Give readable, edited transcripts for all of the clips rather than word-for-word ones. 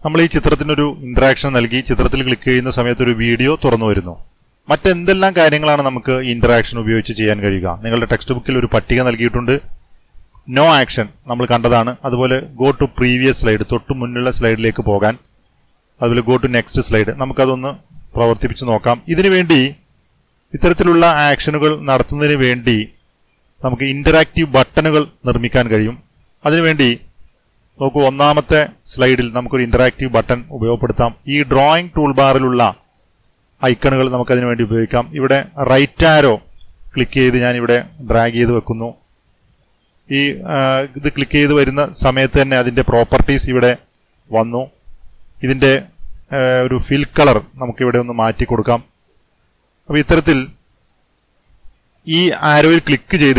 നമ്മൾ ഈ ചിത്രത്തിനൊരു ഇന്ററാക്ഷൻ നൽകി ചിത്രത്തിൽ ക്ലിക്ക് ചെയ്യുന്ന സമയത്ത് ഒരു വീഡിയോ തുറന്നു വരുന്നു. മറ്റെന്തെല്ലാം കാര്യങ്ങളാണ് നമുക്ക് ഇന്ററാക്ഷൻ ഉപയോഗിച്ച് ചെയ്യാൻ കഴിയുക? നിങ്ങളുടെ ടെക്സ്റ്റ് ബുക്കിൽ ഒരു പട്ടിക നൽകിയിട്ടുണ്ട്. നോ ആക്ഷൻ നമ്മൾ കണ്ടതാണ്. അതുപോലെ ഗോ ടു പ്രീവിയസ് സ്ലൈഡ്, തൊട്ടു മുന്നിലുള്ള സ്ലൈഡിലേക്ക് പോകാൻ. അതുപോലെ ഗോ ടു നെക്സ്റ്റ് സ്ലൈഡ്. നമുക്കതൊന്ന് പ്രവർത്തിപ്പിച്ച് നോക്കാം. ഇതിനുവേണ്ടി ഇത്തരത്തിലുള്ള ആക്ഷനുകൾ നടത്തുന്നതിന് വേണ്ടി നമുക്ക് ഇന്ററാക്റ്റീവ് ബട്ടണുകൾ നിർമ്മിക്കാൻ കഴിയും. അതിനുവേണ്ടി നോക്കൂ, ഒന്നാമത്തെ സ്ലൈഡിൽ നമുക്കൊരു ഇന്ററാക്റ്റീവ് ബട്ടൺ ഉപയോഗപ്പെടുത്താം. ഈ ഡ്രോയിങ് ടൂൾ ബാറിലുള്ള ഐക്കണുകൾ നമുക്കതിനു വേണ്ടി ഉപയോഗിക്കാം. ഇവിടെ റൈറ്റ് ആരോ ക്ലിക്ക് ചെയ്ത് ഞാൻ ഇവിടെ ഡ്രാഗ് ചെയ്ത് വെക്കുന്നു. ഈ ഇത് ക്ലിക്ക് ചെയ്ത് വരുന്ന സമയത്ത് തന്നെ അതിന്റെ പ്രോപ്പർട്ടീസ് ഇവിടെ വന്നു. ഇതിന്റെ ഒരു ഫിൽ കളർ നമുക്കിവിടെ ഒന്ന് മാറ്റി കൊടുക്കാം. അപ്പൊ ഇത്തരത്തിൽ ഈ ആരോയിൽ ക്ലിക്ക് ചെയ്ത്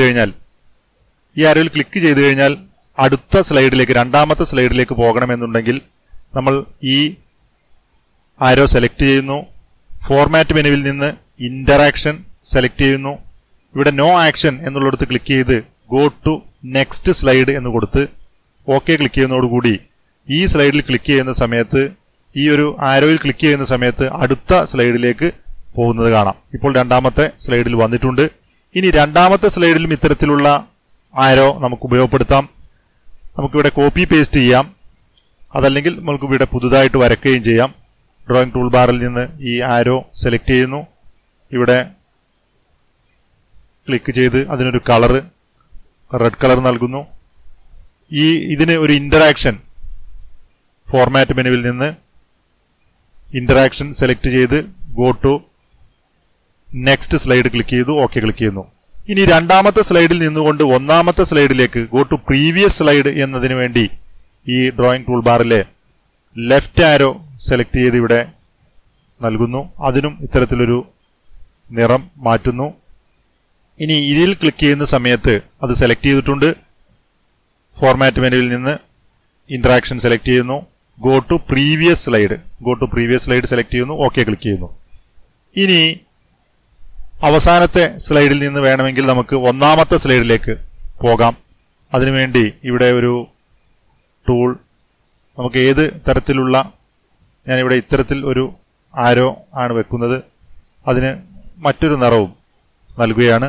കഴിഞ്ഞാൽ അടുത്ത സ്ലൈഡിലേക്ക്, രണ്ടാമത്തെ സ്ലൈഡിലേക്ക് പോകണമെന്നുണ്ടെങ്കിൽ നമ്മൾ ഈ ആരോ സെലക്ട് ചെയ്യുന്നു. ഫോർമാറ്റ് മെനുവിൽ നിന്ന് ഇന്ററാക്ഷൻ സെലക്ട് ചെയ്യുന്നു. ഇവിടെ നോ ആക്ഷൻ എന്നുള്ളിടത്ത് ക്ലിക്ക് ചെയ്ത് ഗോ ടു നെക്സ്റ്റ് സ്ലൈഡ് എന്ന് കൊടുത്ത് ഓക്കെ ക്ലിക്ക് ചെയ്യുന്നതോടുകൂടി ഈ സ്ലൈഡിൽ ക്ലിക്ക് ചെയ്യുന്ന സമയത്ത്, ഈ ഒരു ആരോയിൽ ക്ലിക്ക് ചെയ്യുന്ന സമയത്ത് അടുത്ത സ്ലൈഡിലേക്ക് പോകുന്നത് കാണാം. ഇപ്പോൾ രണ്ടാമത്തെ സ്ലൈഡിൽ വന്നിട്ടുണ്ട്. ഇനി രണ്ടാമത്തെ സ്ലൈഡിലും ഇത്തരത്തിലുള്ള ആരോ നമുക്ക് ഉപയോഗപ്പെടുത്താം. നമുക്കിവിടെ കോപ്പി പേസ്റ്റ് ചെയ്യാം. അതല്ലെങ്കിൽ നമുക്ക് ഇവിടെ പുതുതായിട്ട് വരയ്ക്കുകയും ചെയ്യാം. ഡ്രോയിങ് ടൂൾ ബാറിൽ നിന്ന് ഈ ആരോ സെലക്ട് ചെയ്യുന്നു. ഇവിടെ ക്ലിക്ക് ചെയ്ത് അതിനൊരു കളറ്, റെഡ് കളർ നൽകുന്നു. ഇതിന് ഒരു ഇന്ററാക്ഷൻ, ഫോർമാറ്റ് മെനുവിൽ നിന്ന് ഇന്ററാക്ഷൻ സെലക്ട് ചെയ്ത് go to next slide click ചെയ്തു, ഓക്കെ ക്ലിക്ക് ചെയ്യുന്നു. ഇനി രണ്ടാമത്തെ സ്ലൈഡിൽ നിന്നുകൊണ്ട് ഒന്നാമത്തെ സ്ലൈഡിലേക്ക് ഗോ ടു പ്രീവിയസ് സ്ലൈഡ് എന്നതിന് വേണ്ടി ഈ ഡ്രോയിങ് ടൂൾ ബാറിലെ ലെഫ്റ്റ് ആരോ സെലക്ട് ചെയ്ത് ഇവിടെ നൽകുന്നു. അതിനും ഇത്തരത്തിലൊരു നിറം മാറ്റുന്നു. ഇനി ഇതിൽ ക്ലിക്ക് ചെയ്യുന്ന സമയത്ത് അത് സെലക്ട് ചെയ്തിട്ടുണ്ട്. ഫോർമാറ്റ് മെനുവിൽ നിന്ന് ഇന്ററാക്ഷൻ സെലക്ട് ചെയ്യുന്നു. Go to previous slide select ചെയ്യുന്നു, ഓക്കെ ക്ലിക്ക് ചെയ്യുന്നു. ഇനി അവസാനത്തെ സ്ലൈഡിൽ നിന്ന് വേണമെങ്കിൽ നമുക്ക് ഒന്നാമത്തെ സ്ലൈഡിലേക്ക് പോകാം. അതിനുവേണ്ടി ഇവിടെ ഒരു ടൂൾ, നമുക്ക് ഏത് തരത്തിലുള്ള, ഞാനിവിടെ ഇത്തരത്തിൽ ഒരു ആരോ ആണ് വെക്കുന്നത്. അതിന് മറ്റൊരു നിറവും നൽകുകയാണ്.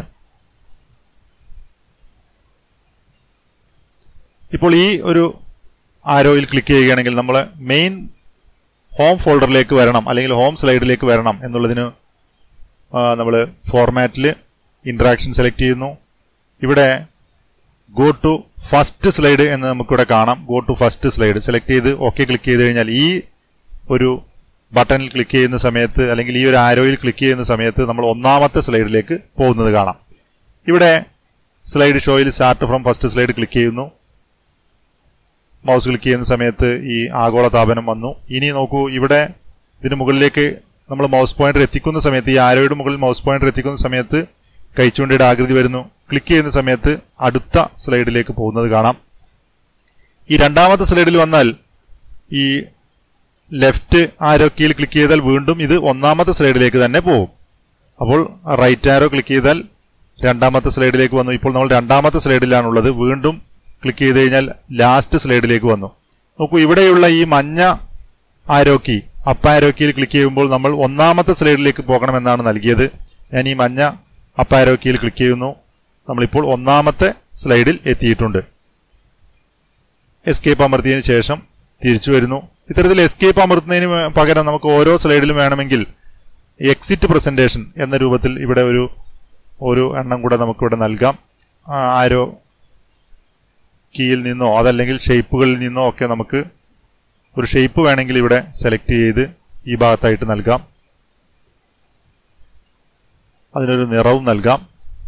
ഇപ്പോൾ ഈ ഒരു ആരോയിൽ ക്ലിക്ക് ചെയ്യുകയാണെങ്കിൽ നമ്മൾ മെയിൻ ഹോം ഫോൾഡറിലേക്ക് വരണം, അല്ലെങ്കിൽ ഹോം സ്ലൈഡിലേക്ക് വരണം എന്നുള്ളതിന് നമ്മൾ ഫോർമാറ്റിൽ ഇന്ററാക്ഷൻ സെലക്ട് ചെയ്യുന്നു. ഇവിടെ ഗോ ടു ഫസ്റ്റ് സ്ലൈഡ് എന്ന് നമുക്കിവിടെ കാണാം. Go to first slide select ചെയ്ത് ഓക്കെ ക്ലിക്ക് ചെയ്ത് കഴിഞ്ഞാൽ ഈ ഒരു ബട്ടണിൽ ക്ലിക്ക് ചെയ്യുന്ന സമയത്ത്, അല്ലെങ്കിൽ ഈ ഒരു ആരോയിൽ ക്ലിക്ക് ചെയ്യുന്ന സമയത്ത് നമ്മൾ ഒന്നാമത്തെ സ്ലൈഡിലേക്ക് പോകുന്നത് കാണാം. ഇവിടെ സ്ലൈഡ് ഷോയിൽ start from first slide click ചെയ്യുന്നു. മൗസ് ക്ലിക്ക് ചെയ്യുന്ന സമയത്ത് ഈ ആഗോളതാപനം വന്നു. ഇനി നോക്കൂ, ഇവിടെ ഇതിന് മുകളിലേക്ക് നമ്മൾ മൗസ് പോയിന്റർ എത്തിക്കുന്ന സമയത്ത്, ഈ ആരോയുടെ മുകളിൽ മൗസ് പോയിന്റർ എത്തിക്കുന്ന സമയത്ത് കൈച്ചുണ്ടിയുടെ ആകൃതി വരുന്നു. ക്ലിക്ക് ചെയ്യുന്ന സമയത്ത് അടുത്ത സ്ലൈഡിലേക്ക് പോകുന്നത് കാണാം. ഈ രണ്ടാമത്തെ സ്ലൈഡിൽ വന്നാൽ ഈ ലെഫ്റ്റ് ആരോ കീയിൽ ക്ലിക്ക് ചെയ്താൽ വീണ്ടും ഇത് ഒന്നാമത്തെ സ്ലൈഡിലേക്ക് തന്നെ പോകും. അപ്പോൾ റൈറ്റ് ആരോ ക്ലിക്ക് ചെയ്താൽ രണ്ടാമത്തെ സ്ലൈഡിലേക്ക് വന്നു. ഇപ്പോൾ നമ്മൾ രണ്ടാമത്തെ സ്ലൈഡിലാണുള്ളത്. വീണ്ടും ക്ലിക്ക് ചെയ്ത് കഴിഞ്ഞാൽ ലാസ്റ്റ് സ്ലൈഡിലേക്ക് വന്നു. നോക്കൂ, ഇവിടെയുള്ള ഈ മഞ്ഞ ആരോ കീ, അപ്പ് ആരോ കീയിൽ ക്ലിക്ക് ചെയ്യുമ്പോൾ നമ്മൾ ഒന്നാമത്തെ സ്ലൈഡിലേക്ക് പോകണമെന്നാണ് നൽകിയത്. ഞാൻ ഈ മഞ്ഞ അപ്പ് ആരോ കീയിൽ ക്ലിക്ക് ചെയ്യുന്നു. നമ്മളിപ്പോൾ ഒന്നാമത്തെ സ്ലൈഡിൽ എത്തിയിട്ടുണ്ട്. എസ്കേപ്പ് അമർത്തിയതിനു ശേഷം തിരിച്ചു വരുന്നു. ഇത്തരത്തിൽ എസ്കേപ്പ് അമർത്തുന്നതിന് പകരം നമുക്ക് ഓരോ സ്ലൈഡിലും വേണമെങ്കിൽ എക്സിറ്റ് പ്രസന്റേഷൻ എന്ന രൂപത്തിൽ ഇവിടെ ഒരു എണ്ണം കൂടെ നമുക്കിവിടെ നൽകാം. ആരോ കീയിൽ നിന്നോ അതല്ലെങ്കിൽ ഷേപ്പുകളിൽ നിന്നോ ഒക്കെ നമുക്ക് ഒരു ഷേപ്പ് വേണമെങ്കിൽ ഇവിടെ സെലക്ട് ചെയ്ത് ഈ ഭാഗത്തായിട്ട് നൽകാം. അതിനൊരു നിറവും നൽകാം.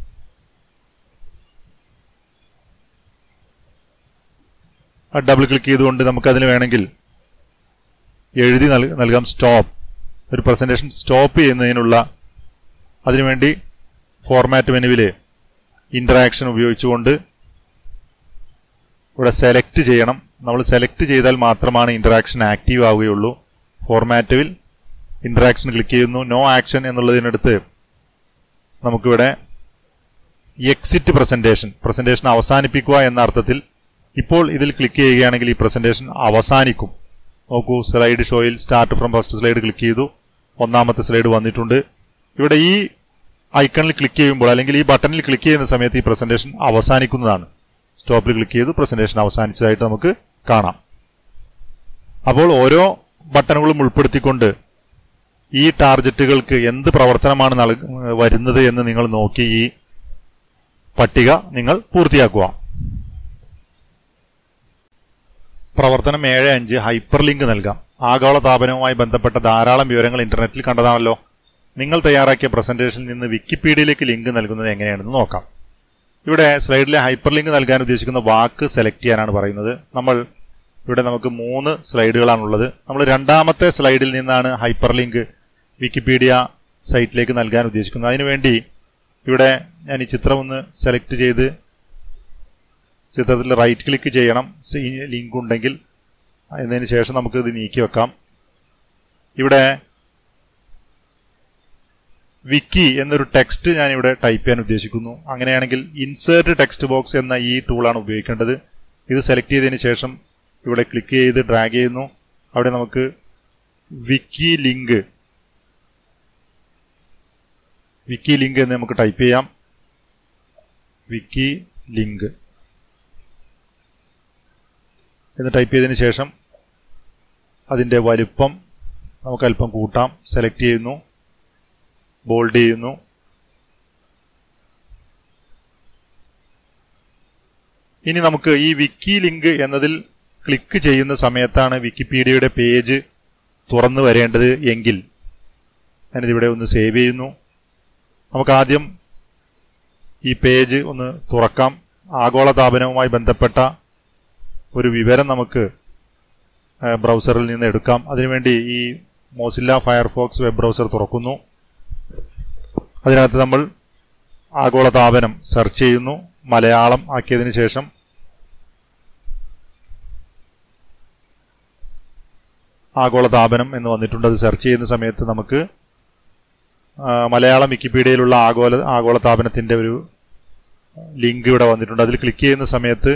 ഡബിൾ ക്ലിക്ക് ചെയ്തുകൊണ്ട് നമുക്കതിന് വേണമെങ്കിൽ എഴുതി നൽകാം സ്റ്റോപ്പ്. ഒരു പ്രസന്റേഷൻ സ്റ്റോപ്പ് ചെയ്യുന്നതിനുള്ള, അതിനുവേണ്ടി ഫോർമാറ്റ് മെനുവിൽ ഇന്ററാക്ഷൻ ഉപയോഗിച്ചുകൊണ്ട് ഇവിടെ സെലക്ട് ചെയ്യണം. നമ്മൾ സെലക്ട് ചെയ്താൽ മാത്രമാണ് ഇന്ററാക്ഷൻ ആക്റ്റീവ് ആവുകയുള്ളൂ. ഫോർമാറ്റിൽ ഇന്ററാക്ഷൻ ക്ലിക്ക് ചെയ്യുന്നു. നോ ആക്ഷൻ എന്നുള്ളതിനടുത്ത് നമുക്കിവിടെ എക്സിറ്റ് പ്രസന്റേഷൻ അവസാനിപ്പിക്കുക എന്ന അർത്ഥത്തിൽ ഇപ്പോൾ ഇതിൽ ക്ലിക്ക് ചെയ്യുകയാണെങ്കിൽ ഈ പ്രസന്റേഷൻ അവസാനിക്കും. നോക്കൂ, സ്ലൈഡ് ഷോയിൽ start from first slide click ചെയ്തു. ഒന്നാമത്തെ സ്ലൈഡ് വന്നിട്ടുണ്ട്. ഇവിടെ ഈ ഐക്കണിൽ ക്ലിക്ക് ചെയ്യുമ്പോൾ അല്ലെങ്കിൽ ഈ ബട്ടണിൽ ക്ലിക്ക് ചെയ്യുന്ന സമയത്ത് ഈ പ്രസന്റേഷൻ അവസാനിക്കുന്നതാണ്. സ്റ്റോപ്പിൽ ക്ലിക്ക് ചെയ്തു പ്രസന്റേഷൻ അവസാനിച്ചതായിട്ട് നമുക്ക് കാണാം. അപ്പോൾ ഓരോ ബട്ടണുകളും ഉൾപ്പെടുത്തിക്കൊണ്ട് ഈ ടാർജറ്റുകൾക്ക് എന്ത് പ്രവർത്തനമാണ് വരുന്നത് എന്ന് നിങ്ങൾ നോക്കി ഈ പട്ടിക നിങ്ങൾ പൂർത്തിയാക്കുക. പ്രവർത്തനം 7.5 ഹൈപ്പർ ലിങ്ക് നൽകാം. ആഗോളതാപനവുമായി ബന്ധപ്പെട്ട ധാരാളം വിവരങ്ങൾ ഇന്റർനെറ്റിൽ കണ്ടതാണല്ലോ. നിങ്ങൾ തയ്യാറാക്കിയ പ്രസന്റേഷനിൽ നിന്ന് വിക്കിപീഡിയയിലേക്ക് ലിങ്ക് നൽകുന്നത് എങ്ങനെയാണെന്ന് നോക്കാം. ഇവിടെ സ്ലൈഡിലെ ഹൈപ്പർ ലിങ്ക് നൽകാൻ ഉദ്ദേശിക്കുന്ന വാക്ക് സെലക്ട് ചെയ്യാനാണ് പറയുന്നത്. ഇവിടെ നമുക്ക് 3 സ്ലൈഡുകളാണുള്ളത്. നമ്മൾ രണ്ടാമത്തെ സ്ലൈഡിൽ നിന്നാണ് ഹൈപ്പർ ലിങ്ക് വിക്കിപീഡിയ സൈറ്റിലേക്ക് നൽകാൻ ഉദ്ദേശിക്കുന്നത്. അതിനുവേണ്ടി ഇവിടെ ഞാൻ ഈ ചിത്രം ഒന്ന് സെലക്ട് ചെയ്ത് ചിത്രത്തിൽ റൈറ്റ് ക്ലിക്ക് ചെയ്യണം, ലിങ്ക് ഉണ്ടെങ്കിൽ. എന്നതിന് ശേഷം നമുക്ക് ഇത് നീക്കി വെക്കാം. ഇവിടെ വിക്കി എന്നൊരു ടെക്സ്റ്റ് ഞാനിവിടെ ടൈപ്പ് ചെയ്യാൻ ഉദ്ദേശിക്കുന്നു. അങ്ങനെയാണെങ്കിൽ ഇൻസേർട്ട് ടെക്സ്റ്റ് ബോക്സ് എന്ന ഈ ടൂളാണ് ഉപയോഗിക്കേണ്ടത്. ഇത് സെലക്ട് ചെയ്തതിന് ശേഷം ഇവിടെ ക്ലിക്ക് ചെയ്ത് ഡ്രാഗ് ചെയ്യുന്നു. അവിടെ നമുക്ക് വിക്കി ലിങ്ക് എന്ന് നമുക്ക് ടൈപ്പ് ചെയ്യാം. വിക്കി ലിങ്ക് എന്ന് ടൈപ്പ് ചെയ്തതിന് ശേഷം അതിൻ്റെ വലുപ്പം നമുക്ക് അല്പം കൂട്ടാം. സെലക്ട് ചെയ്യുന്നു, ബോൾഡ് ചെയ്യുന്നു. ഇനി നമുക്ക് ഈ വിക്കി ലിങ്ക് എന്നതിൽ ക്ലിക്ക് ചെയ്യുന്ന സമയത്താണ് വിക്കിപീഡിയയുടെ പേജ് തുറന്നു വരേണ്ടത് എങ്കിൽ ഞാനിതിവിടെ ഒന്ന് സേവ് ചെയ്യുന്നു. നമുക്ക് ആദ്യം ഈ പേജ് ഒന്ന് തുറക്കാം. ആഗോളതാപനവുമായി ബന്ധപ്പെട്ട ഒരു വിവരം നമുക്ക് ബ്രൗസറിൽ നിന്ന് എടുക്കാം. അതിനുവേണ്ടി ഈ മോസില്ല ഫയർഫോക്സ് വെബ് ബ്രൗസർ തുറക്കുന്നു. അതിനകത്ത് നമ്മൾ ആഗോളതാപനം സെർച്ച് ചെയ്യുന്നു. മലയാളം ആക്കിയതിന് ശേഷം ആഗോളതാപനം എന്ന് വന്നിട്ടുണ്ട്. അത് സെർച്ച് ചെയ്യുന്ന സമയത്ത് നമുക്ക് മലയാളം വിക്കിപീഡിയയിലുള്ള ആഗോളതാപനത്തിന്റെ ഒരു ലിങ്ക് ഇവിടെ വന്നിട്ടുണ്ട്. അതിൽ ക്ലിക്ക് ചെയ്യുന്ന സമയത്ത്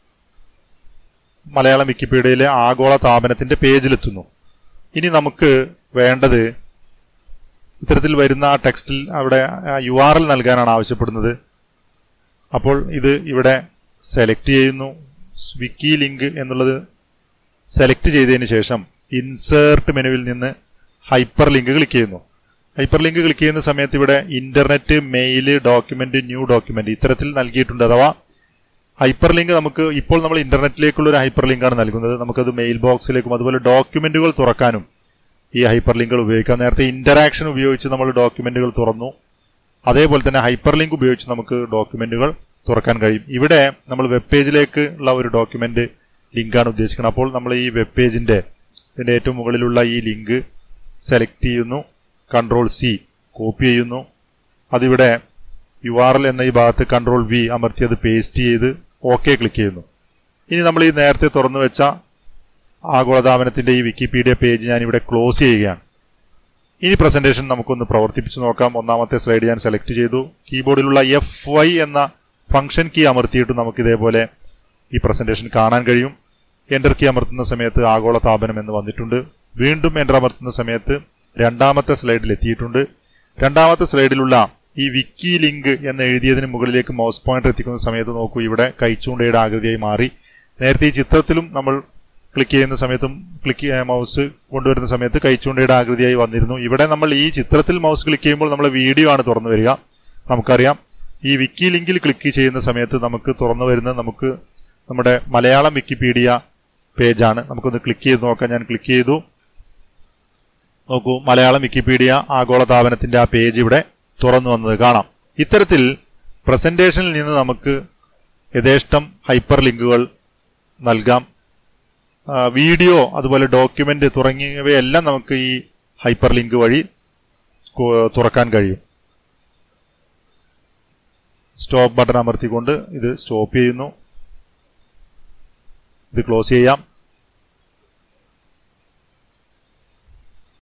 മലയാളം വിക്കിപീഡിയയിലെ ആഗോളതാപനത്തിന്റെ പേജിലെത്തുന്നു. ഇനി നമുക്ക് വേണ്ടത് ഇത്തരത്തിൽ വരുന്ന ആ ടെക്സ്റ്റിൽ അവിടെ URL നൽകാനാണ് ആവശ്യപ്പെടുന്നത്. അപ്പോൾ ഇത് ഇവിടെ സെലക്ട് ചെയ്യുന്നു. വിക്കി ലിങ്ക് എന്നുള്ളത് സെലക്ട് ചെയ്തതിന് ശേഷം ഇൻസേർട്ട് മെനുവിൽ നിന്ന് ഹൈപ്പർ ലിങ്ക് ക്ലിക്ക് ചെയ്യുന്നു. ഹൈപ്പർ ലിങ്ക് ക്ലിക്ക് ചെയ്യുന്ന സമയത്ത് ഇവിടെ internet, mail, document, new document ഇത്തരത്തിൽ നൽകിയിട്ടുണ്ട്. അഥവാ ഹൈപ്പർ ലിങ്ക് നമുക്ക് ഇപ്പോൾ നമ്മൾ ഇന്റർനെറ്റിലേക്കുള്ള ഒരു ഹൈപ്പർ ലിങ്കാണ് നൽകുന്നത്. നമുക്കത് മെയിൽ ബോക്സിലേക്കും അതുപോലെ ഡോക്യുമെന്റുകൾ തുറക്കാനും ഈ ഹൈപ്പർ ലിങ്കുകൾ ഉപയോഗിക്കാം. നേരത്തെ ഇന്ററാക്ഷൻ ഉപയോഗിച്ച് നമ്മൾ ഡോക്യുമെന്റുകൾ തുറന്നു. അതേപോലെ തന്നെ ഹൈപ്പർ ലിങ്ക് ഉപയോഗിച്ച് നമുക്ക് ഡോക്യുമെന്റുകൾ തുറക്കാൻ കഴിയും. ഇവിടെ നമ്മൾ വെബ് പേജിലേക്ക് ഉള്ള ഒരു ഡോക്യുമെന്റ് ലിങ്കാണ് ഉദ്ദേശിക്കുന്നത്. അപ്പോൾ നമ്മൾ ഈ വെബ് പേജിന്റെ ഇതിന്റെ ഏറ്റവും മുകളിലുള്ള ഈ ലിങ്ക് സെലക്ട് ചെയ്യുന്നു, Ctrl+C കോപ്പി ചെയ്യുന്നു. അതിവിടെ URL എന്ന ഈ ഭാഗത്ത് Ctrl+V അമർത്തി അത് പേസ്റ്റ് ചെയ്ത് OK ക്ലിക്ക് ചെയ്യുന്നു. ഇനി നമ്മൾ ഈ നേരത്തെ തുറന്നു വെച്ച ആഗോളതാപനത്തിന്റെ ഈ വിക്കിപീഡിയ പേജ് ഞാൻ ഇവിടെ ക്ലോസ് ചെയ്യുകയാണ്. ഇനി പ്രസന്റേഷൻ നമുക്കൊന്ന് പ്രവർത്തിപ്പിച്ചു നോക്കാം. ഒന്നാമത്തെ സ്ലൈഡ് ഞാൻ സെലക്ട് ചെയ്തു. കീബോർഡിലുള്ള F5 എന്ന ഫംഗ്ഷൻ കീ അമർത്തിയിട്ട് നമുക്ക് ഇതേപോലെ ഈ പ്രസന്റേഷൻ കാണാൻ കഴിയും. എന്റർ കീ അമർത്തുന്ന സമയത്ത് ആഗോളതാപനം എന്ന് വന്നിട്ടുണ്ട്. വീണ്ടും എന്റർ അമർത്തുന്ന സമയത്ത് രണ്ടാമത്തെ സ്ലൈഡിൽ എത്തിയിട്ടുണ്ട്. രണ്ടാമത്തെ സ്ലൈഡിലുള്ള ഈ വിക്കി ലിങ്ക് എന്ന് എഴുതിയതിന് മുകളിലേക്ക് മൗസ് പോയിന്റർ എത്തിക്കുന്ന സമയത്ത് നോക്കൂ, ഇവിടെ കൈച്ചൂണ്ടയുടെ ആകൃതിയായി മാറി. നേരത്തെ ഈ ചിത്രത്തിലും നമ്മൾ ക്ലിക്ക് ചെയ്യുന്ന സമയത്തും മൗസ് കൊണ്ടുവരുന്ന സമയത്ത് കൈച്ചൂണ്ടയുടെ ആകൃതിയായി വന്നിരുന്നു. ഇവിടെ നമ്മൾ ഈ ചിത്രത്തിൽ മൗസ് ക്ലിക്ക് ചെയ്യുമ്പോൾ നമ്മളെ വീഡിയോ ആണ് തുറന്നു വരിക. നമുക്കറിയാം ഈ വിക്കി ലിങ്കിൽ ക്ലിക്ക് ചെയ്യുന്ന സമയത്ത് നമുക്ക് തുറന്നു വരുന്നത് നമ്മുടെ മലയാളം വിക്കിപീഡിയ പേജാണ്. നമുക്കൊന്ന് ക്ലിക്ക് ചെയ്ത് നോക്കാം. ഞാൻ ക്ലിക്ക് ചെയ്തു. നോക്കൂ, മലയാളം വിക്കിപീഡിയ ആഗോളതാപനത്തിന്റെ ആ പേജ് ഇവിടെ തുറന്നു വന്നത് കാണാം. ഇത്തരത്തിൽ പ്രസന്റേഷനിൽ നിന്ന് നമുക്ക് യഥേഷ്ടം ഹൈപ്പർ ലിങ്കുകൾ നൽകാം. വീഡിയോ അതുപോലെ ഡോക്യുമെന്റ് തുടങ്ങിയവയെല്ലാം നമുക്ക് ഈ ഹൈപ്പർ ലിങ്ക് വഴി തുറക്കാൻ കഴിയും. സ്റ്റോപ്പ് ബട്ടൺ അമർത്തിക്കൊണ്ട് ഇത് സ്റ്റോപ്പ് ചെയ്യുന്നു. ഇത് ക്ലോസ് ചെയ്യാം.